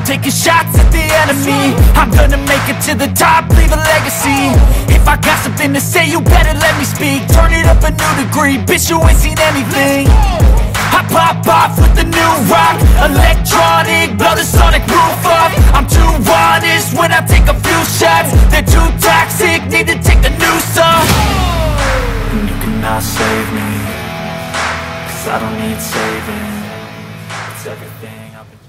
taking shots at the enemy. I'm gonna make it to the top, leave a legacy. If I got something to say, you better let me speak. Turn it up a new degree, bitch, you ain't seen anything. I pop off with the new rock, electronic, blow the sonic roof up. I'm too honest when I take a few shots. They're too toxic, need to take the noose off. And you cannot save me, 'cause I don't need saving. It's everything I've been.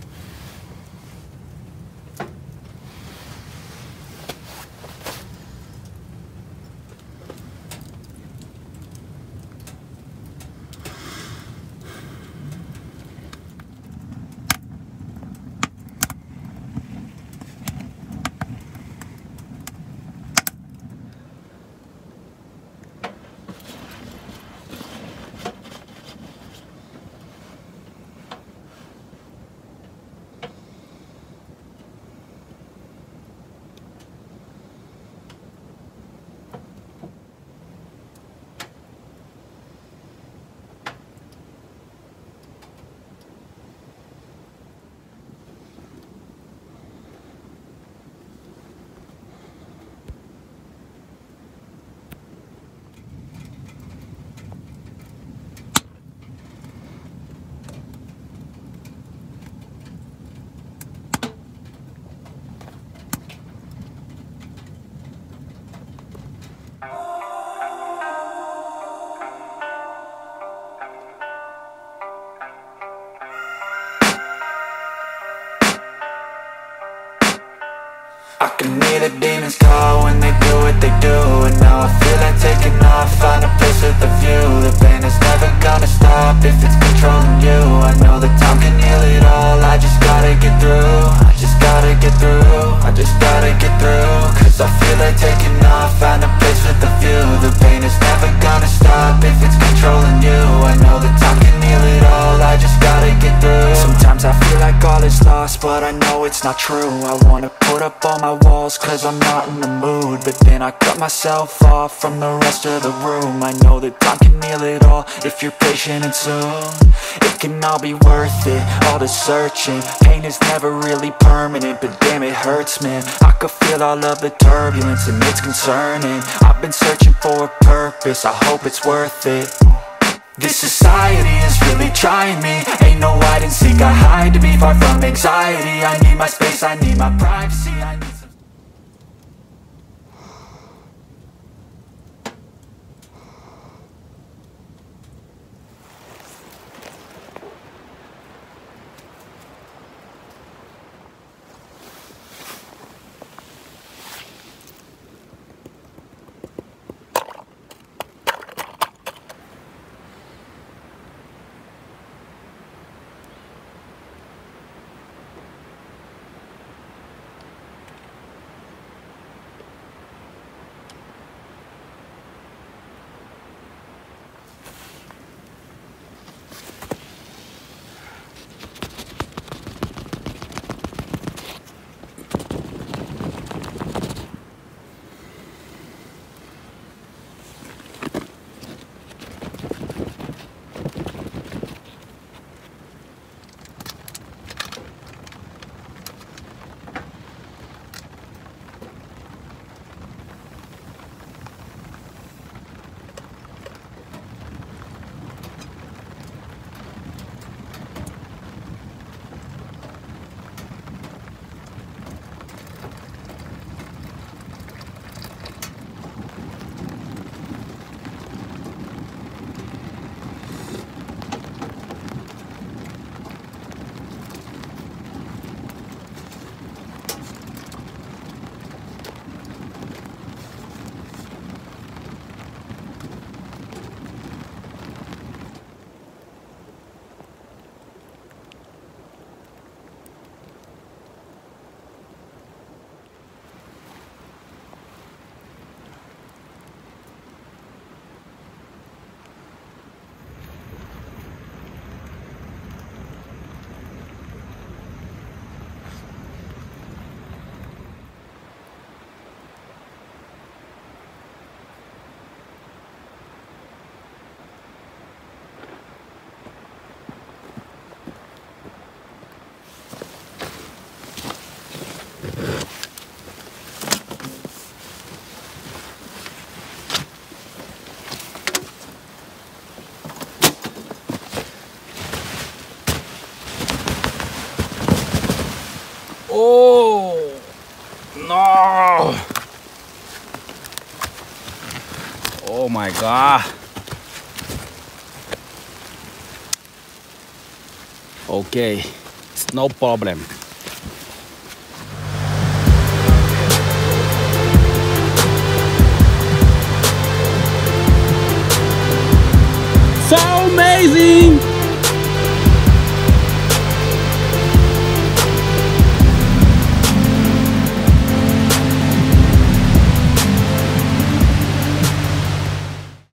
I can hear the demons call when they do what they do. And now I feel like taking off, find a place with a view. The pain is never gonna stop if it's controlling you. I know that time can heal it all, I just gotta get through. I just gotta get through, I just gotta get through. Cause I feel like taking off, find a place with a view. The pain is never gonna stop if it's controlling you. I know that time can heal it all, I just gotta get through. Sometimes I feel like all is lost, but I know it's not true. I wanna put up all my walls cause I'm not in the mood, but then I cut myself off from the rest of the room. I know that time can heal it all if you're patient and soon it can all be worth it, all the searching. Pain is never really permanent, but damn it hurts, man. I could feel all of the turbulence and it's concerning. I've been searching for a purpose, I hope it's worth it. This society is really trying me. Ain't no hide and seek, I hide to be far from anxiety. I need my space, I need my privacy, I need some... Oh no! Oh my God! Okay, it's no problem. So amazing!